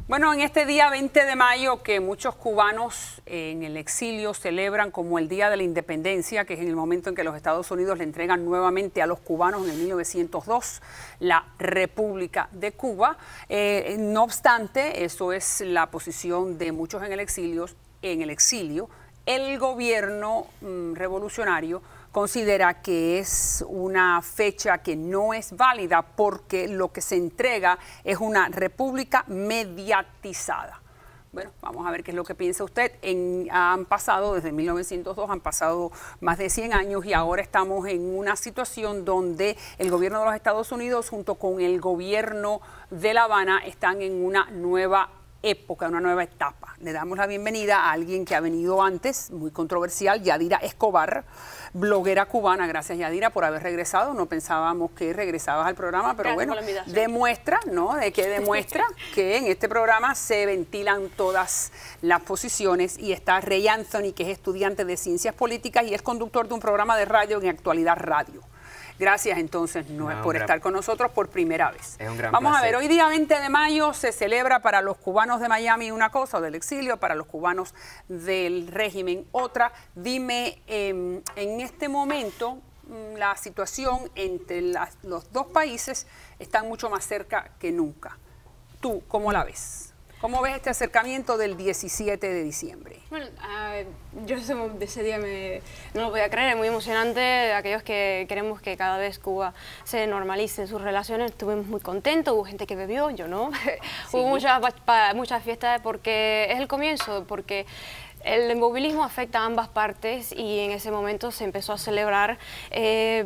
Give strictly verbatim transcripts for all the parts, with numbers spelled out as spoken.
Bueno, en este día veinte de mayo que muchos cubanos en el exilio celebran como el Día de la Independencia, que es en el momento en que los Estados Unidos le entregan nuevamente a los cubanos en el mil novecientos dos la República de Cuba. Eh, no obstante, eso es la posición de muchos en el exilio, en el exilio. El gobierno mm, revolucionario considera que es una fecha que no es válida porque lo que se entrega es una república mediatizada. Bueno, vamos a ver qué es lo que piensa usted. En, han pasado, desde mil novecientos dos, han pasado más de cien años y ahora estamos en una situación donde el gobierno de los Estados Unidos junto con el gobierno de La Habana están en una nueva época, una nueva etapa. Le damos la bienvenida a alguien que ha venido antes, muy controversial, Yadira Escobar, bloguera cubana. Gracias, Yadira, por haber regresado. No pensábamos que regresabas al programa, pero Gracias bueno, demuestra, ¿no? De que demuestra que en este programa se ventilan todas las posiciones y está Rey Anthony, que es estudiante de Ciencias Políticas y es conductor de un programa de radio en Actualidad Radio. Gracias entonces no, no, por gran, estar con nosotros por primera vez. Es un gran Vamos placer. a ver, hoy día veinte de mayo se celebra para los cubanos de Miami una cosa, o del exilio, para los cubanos del régimen otra. Dime, eh, en este momento la situación entre las, los dos países está mucho más cerca que nunca. ¿Tú cómo la ves? ¿Cómo ves este acercamiento del diecisiete de diciembre? Bueno, uh, yo de ese día me, no lo podía creer, es muy emocionante. Aquellos que queremos que cada vez Cuba se normalice en sus relaciones, estuvimos muy contentos, hubo gente que bebió, yo no. Sí. Hubo muchas muchas fiestas porque es el comienzo, porque el inmovilismo afecta a ambas partes y en ese momento se empezó a celebrar eh,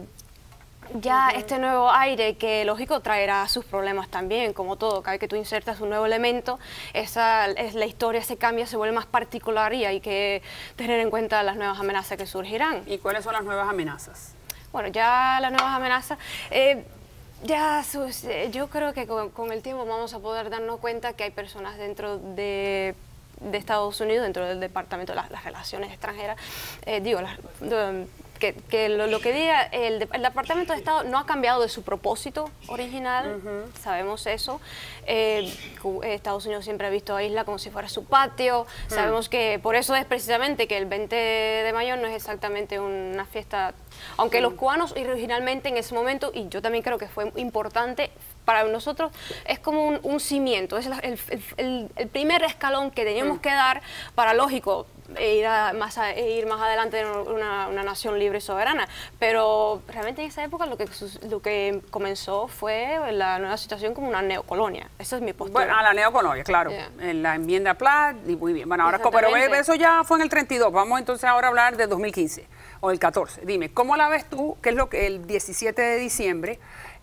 ya uh-huh. este nuevo aire que, lógico, traerá sus problemas también, como todo. Cada vez que tú insertas un nuevo elemento, esa, es, la historia se cambia, se vuelve más particular y hay que tener en cuenta las nuevas amenazas que surgirán. ¿Y cuáles son las nuevas amenazas? Bueno, ya las nuevas amenazas... Eh, Ya, yo creo que con, con el tiempo vamos a poder darnos cuenta que hay personas dentro de, de Estados Unidos, dentro del Departamento de las, las Relaciones Extranjeras, eh, digo, las, de, que, que lo, lo que diga, el, el Departamento de Estado no ha cambiado de su propósito original, uh-huh. sabemos eso. Eh, Estados Unidos siempre ha visto a Isla como si fuera su patio, uh-huh. sabemos que por eso es precisamente que el veinte de mayo no es exactamente una fiesta. Aunque los cubanos originalmente en ese momento, y yo también creo que fue importante, para nosotros es como un, un cimiento, es el, el, el, el primer escalón que teníamos mm. que dar para, lógico, ir, a, más, a, ir más adelante en una, una nación libre y soberana. Pero realmente en esa época lo que, lo que comenzó fue la nueva situación como una neocolonia. Esa es mi postura. Bueno, a la neocolonia, claro. Yeah. En la enmienda Platt, y muy bien. Bueno, ahora, pero eso ya fue en el treinta y dos. Vamos entonces ahora a hablar de dos mil quince. O el catorce. Dime, ¿cómo la ves tú? ¿Qué es lo que el diecisiete de diciembre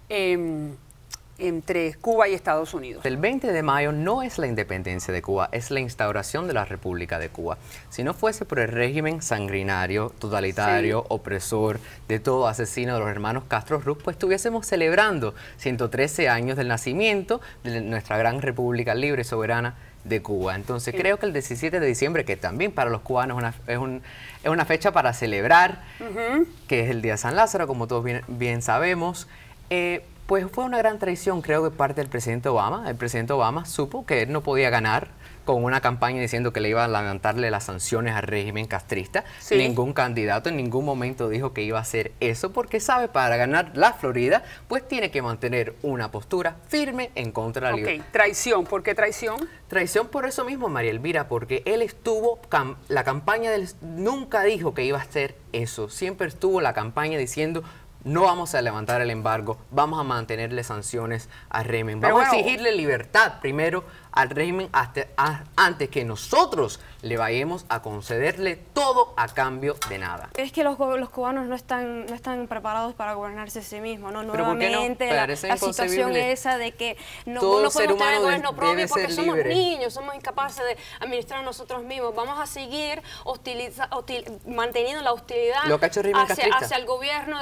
eh, entre Cuba y Estados Unidos? El veinte de mayo no es la independencia de Cuba, es la instauración de la República de Cuba. Si no fuese por el régimen sanguinario, totalitario, sí. opresor, de todo asesino de los hermanos Castro Ruz, pues estuviésemos celebrando ciento trece años del nacimiento de nuestra gran República libre y soberana de Cuba. Entonces sí. creo que el diecisiete de diciembre, que también para los cubanos es una, es un, es una fecha para celebrar, uh-huh. que es el Día de San Lázaro, como todos bien, bien sabemos, eh, pues fue una gran traición, creo, de parte del presidente Obama. El presidente Obama supo que él no podía ganar con una campaña diciendo que le iba a levantarle las sanciones al régimen castrista. Sí. Ningún candidato en ningún momento dijo que iba a hacer eso, porque sabe, para ganar la Florida, pues tiene que mantener una postura firme en contra de la okay. libertad. Traición, ¿por qué traición? Traición por eso mismo, María Elvira, porque él estuvo, cam la campaña del, nunca dijo que iba a hacer eso, siempre estuvo la campaña diciendo: no vamos a levantar el embargo, vamos a mantenerle sanciones al régimen. Vamos bueno, a exigirle libertad primero al régimen hasta, a, antes que nosotros le vayamos a concederle todo a cambio de nada. Es que los, los cubanos no están, no están preparados para gobernarse a sí mismos, ¿no? Nuevamente no? la, la situación esa de que no, no podemos tener gobierno propio porque somos libre. niños, somos incapaces de administrar nosotros mismos. Vamos a seguir hostiliza, hostil, manteniendo la hostilidad Lo que ha hecho el régimen hacia, hacia el gobierno de Cuba para que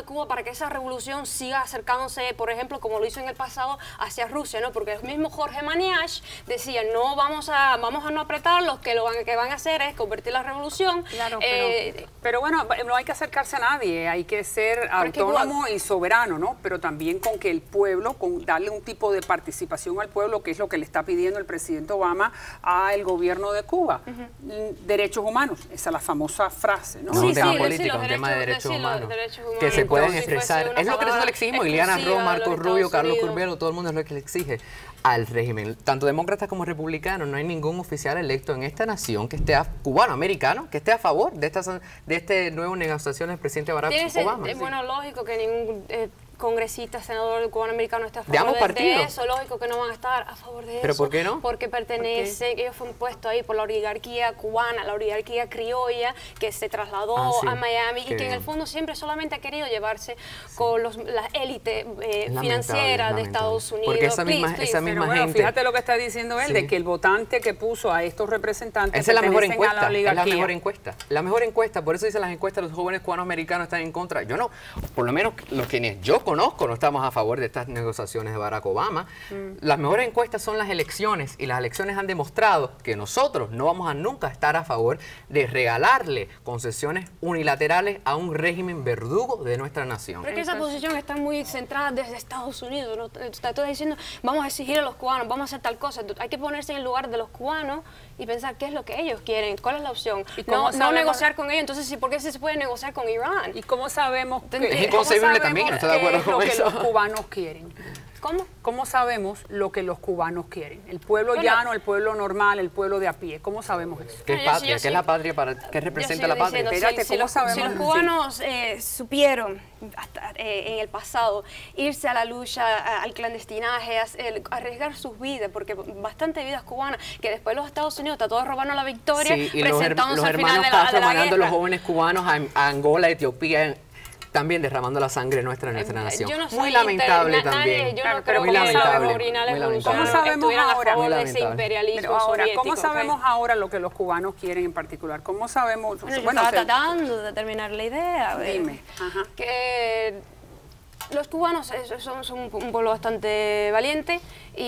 que esa revolución siga acercándose, por ejemplo, como lo hizo en el pasado, hacia Rusia, ¿no? Porque el mismo Jorge Maniash decía, no vamos a, vamos a no apretar, lo que lo van, que van a hacer es convertir la revolución. Claro, eh, pero, pero bueno, no hay que acercarse a nadie, hay que ser autónomo y soberano, ¿no? Pero también con que el pueblo, con darle un tipo de participación al pueblo, que es lo que le está pidiendo el presidente Obama al gobierno de Cuba. Uh-huh. Derechos humanos, esa es la famosa frase, ¿no? No, sí, un tema sí, político, sí, un tema de derechos, sí, humanos, derechos humanos, que se pueden entonces, expresar. si fuese Es lo que nosotros le exigimos, Ileana Ross, Marco Rubio, Carlos Unidos. Curbelo, todo el mundo es lo que le exige al régimen. Tanto demócratas como republicanos, no hay ningún oficial electo en esta nación que esté a, cubano-americano, que esté a favor de estas de este nuevo negociación del presidente Barack Obama. Es bueno, lógico que ningún eh, congresista, senador cubano-americano esté a de favor ambos de, de partidos. eso, lógico que no van a estar a favor de ¿Pero eso. por qué no? Porque pertenece, ellos fueron puestos ahí por la oligarquía cubana, la oligarquía criolla que se trasladó ah, sí. a Miami Qué y que en el fondo siempre solamente ha querido llevarse sí. con los, la élite eh, financiera de Estados Unidos. Porque esa misma, please, please. esa misma Pero bueno, gente... fíjate lo que está diciendo él, sí. de que el votante que puso a estos representantes esa es la mejor encuesta, a la es la mejor encuesta. La mejor encuesta, por eso dicen las encuestas, los jóvenes cubanos americanos están en contra. Yo no, por lo menos los quienes yo conozco no estamos a favor de estas negociaciones de Barack Obama. Mm. Las mejores encuestas son las elecciones y las elecciones han demostrado que nosotros no vamos a nunca estar a favor de regalarle concesiones unilaterales a un régimen verdugo de nuestra nación. Pero es que esa posición está muy centrada desde Estados Unidos, ¿no? Está todo diciendo, vamos a exigir a los cubanos, vamos a hacer tal cosa. Entonces, hay que ponerse en el lugar de los cubanos y pensar qué es lo que ellos quieren, cuál es la opción. No, no negociar con ellos, entonces, ¿por qué se puede negociar con Irán? ¿Y cómo sabemos que, es inconcebible también, no estoy de acuerdo con eso. Los cubanos quieren? ¿Cómo? ¿Cómo sabemos lo que los cubanos quieren? El pueblo bueno, llano, el pueblo normal, el pueblo de a pie. ¿Cómo sabemos eso? ¿Qué es yo, patria? yo, ¿Qué yo, es la patria? Para, ¿Qué representa la patria? Diciendo, Espérate, si, ¿cómo si sabemos? Si los cubanos eh, supieron hasta, eh, en el pasado irse a la lucha, a, al clandestinaje, a, a arriesgar sus vidas, porque bastante vidas cubanas, que después los Estados Unidos está todo robando la victoria, sí, y presentándose los, her al los final hermanos de la, Castro de la mandando guerra. a los jóvenes cubanos a, a Angola, Etiopía, también derramando la sangre nuestra en nuestra nación. Yo no muy lamentable inter, también. nadie, yo claro, no creo muy que lamentable, los originales muy ¿Cómo sabemos ahora? a favor de ese imperialismo Pero ahora, soviético, ¿cómo sabemos okay? ahora lo que los cubanos quieren en particular? ¿Cómo sabemos? Bueno, yo bueno, estaba se... tratando de terminar la idea. Dime. Ajá. Que los cubanos son, son un pueblo bastante valiente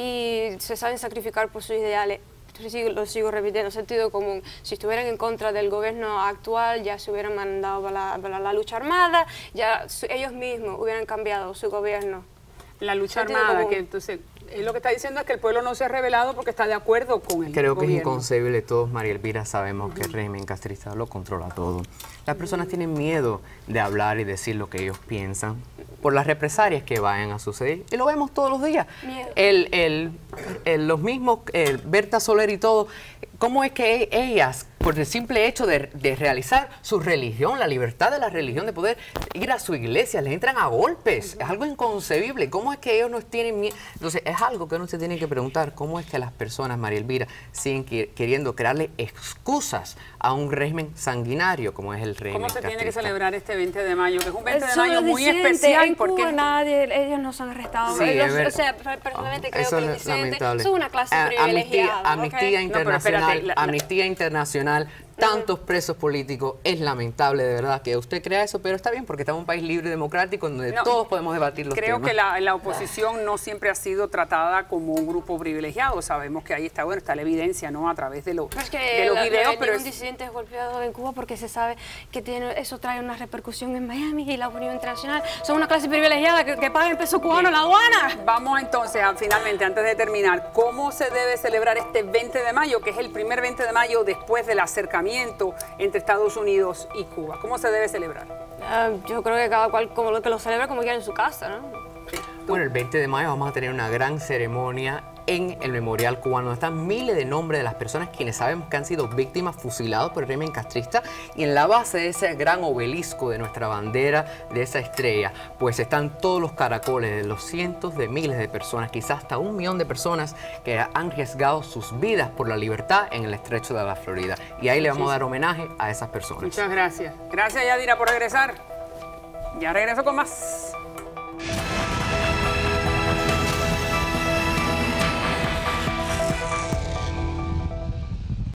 y se saben sacrificar por sus ideales. Lo sigo repitiendo, sentido común. Si estuvieran en contra del gobierno actual, ya se hubieran mandado para la, para la lucha armada, ya su, ellos mismos hubieran cambiado su gobierno. La lucha sentido armada, común. Que entonces... Él lo que está diciendo es que el pueblo no se ha rebelado porque está de acuerdo con el Creo gobierno. que es inconcebible. Todos, María Elvira, sabemos uh-huh. que el régimen castrista lo controla todo. Las personas uh-huh. tienen miedo de hablar y decir lo que ellos piensan por las represalias que vayan a suceder. Y lo vemos todos los días. El, el, el, los mismos, el Berta Soler y todo, ¿cómo es que ellas, por el simple hecho de, de realizar su religión, la libertad de la religión, de poder ir a su iglesia, les entran a golpes? Uh-huh. Es algo inconcebible. ¿Cómo es que ellos no tienen miedo? Entonces, es algo que uno se tiene que preguntar, ¿cómo es que las personas, María Elvira, siguen queriendo crearle excusas a un régimen sanguinario como es el régimen ¿Cómo se castrista? tiene que celebrar este veinte de mayo? Que es un veinte de Eso mayo muy disidente. especial. En porque Cuba nadie, ellos nos han arrestado. Sí, ellos, ver, o sea, personalmente oh, creo eso que los es lamentable. son una clase A, privilegiada. Amnistía, Amnistía okay. Internacional, no, espérate, la, la, Amnistía Internacional, tantos presos políticos, es lamentable de verdad que usted crea eso, pero está bien porque estamos en un país libre y democrático donde no, todos podemos debatir los creo temas. Creo que la, la oposición no siempre ha sido tratada como un grupo privilegiado. Sabemos que ahí está, bueno, está la evidencia, ¿no? A través de, lo, es que de los la, videos. No pero un disidente es golpeado en Cuba porque se sabe que tiene, eso trae una repercusión en Miami y la Unión Internacional. Son una clase privilegiada que, que paga el peso cubano en la aduana. Vamos entonces, a, finalmente, antes de terminar, ¿cómo se debe celebrar este veinte de mayo, que es el primer veinte de mayo después del acercamiento entre Estados Unidos y Cuba? ¿Cómo se debe celebrar? Uh, yo creo que cada cual como lo que lo celebra como quiera en su casa, ¿no? Sí. Bueno, el veinte de mayo vamos a tener una gran ceremonia en el Memorial Cubano, donde están miles de nombres de las personas quienes sabemos que han sido víctimas fusilados por el régimen castrista, y en la base de ese gran obelisco de nuestra bandera, de esa estrella, pues están todos los caracoles de los cientos de miles de personas, quizás hasta un millón de personas que han arriesgado sus vidas por la libertad en el estrecho de la Florida. Y ahí le vamos a dar homenaje a esas personas. Muchas gracias. Gracias, Yadira, por regresar. Ya regreso con más.